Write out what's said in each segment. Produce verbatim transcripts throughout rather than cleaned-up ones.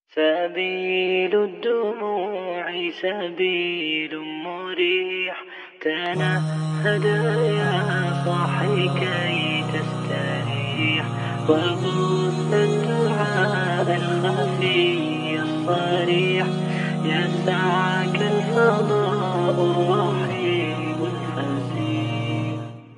سبيل الدموع سبيل مريح، تنهد يا صاحي كي تستريح، وبث الدعاء الخفي الصريح، يسعك الفضاء الرحيم الفسيح.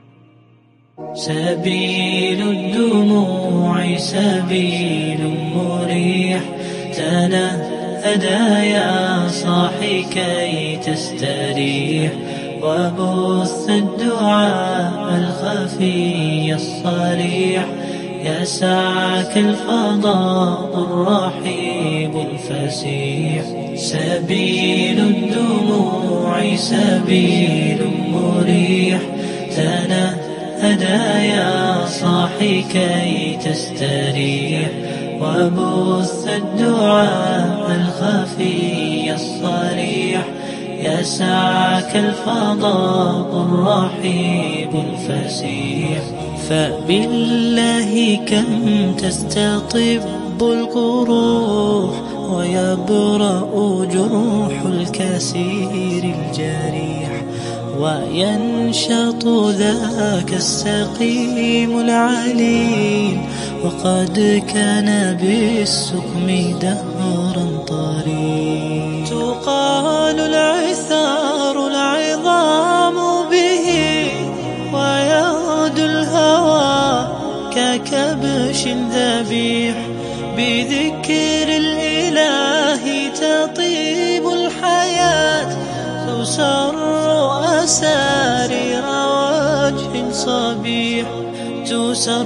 سبيل الدموع سبيل مريح، تنهد يا صاحي كي تستريح، وبث الدعاء الخفي الصريح، يسعك الفضاء الرحيب الفسيح. سبيل الدموع سبيل مريح، تنهد يا صاحي كي تستريح، وبث الدعاء الخفي الصريح، يسعك الفضاء الرحيب الفسيح. فبالله كم تستطب القروح، ويبرأ جروح الكسير الجريح، وينشط ذاك السقيم العليل، وقد كان بالسقم دهرا طريق. تقال العثار العظام به، ويغدو الهوى ككبش ذبيح، بذكر الإله تطيب الحياة، تسر أسارير وجه صبيح، تسر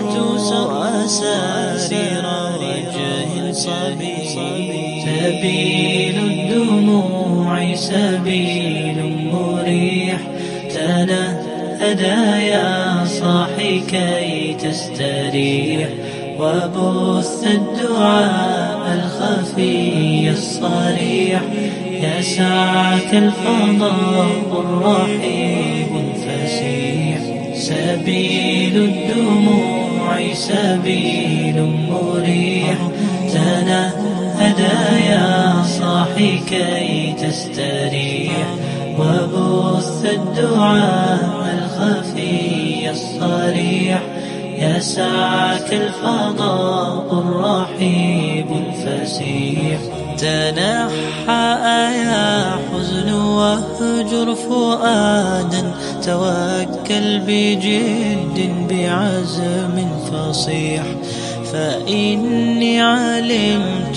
أسارير وجه صبيح. سبيل الدموع سبيل مريح، تنهد يا صاحي كي تستريح، وبث الدعاء الخفي الصريح، يسعك الفضاء الرحيب الفسيح. سبيل الدموع سبيل مريح، تنهد يا صاحي كي تستريح، وبث الدعاء الخفي الصريح، يسعك الفضاء الرحيب الفسيح. تنحى يا حزن واهجر فؤادا، توكل بجد بعزم فصيح، فإني علمت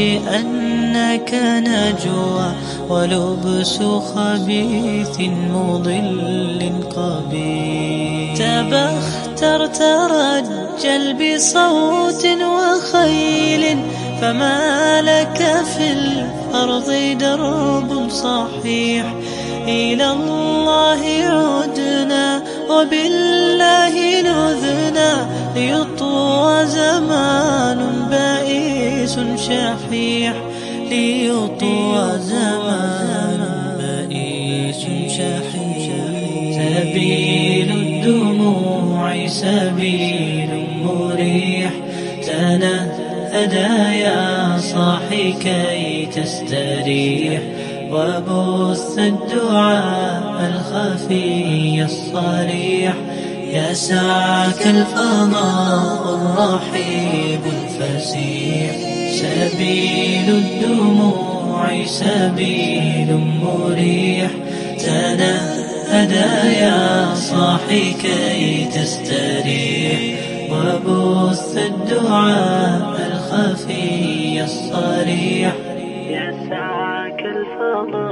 بأنك نجوى، ولبس خبيث مضل قبيح. تبختر ترجل بصوت وخيل، فما لك في الأرض درب صحيح. إلى الله عدنا وبالله لذنا، ليطوى زمان بائس شحيح، ليطوى زمان بائس شحيح. سبيل الدموع سبيل مريح، تنهد يا صاحي كي تستريح، وبث الدعاء الخفي الصريح، يسعك الفضاء الرحيب الفسيح. سبيل الدموع سبيل مريح، تنهد يا صاحي كي تستريح، وبث الدعاء الخفي الصريح، يسعك الفضاء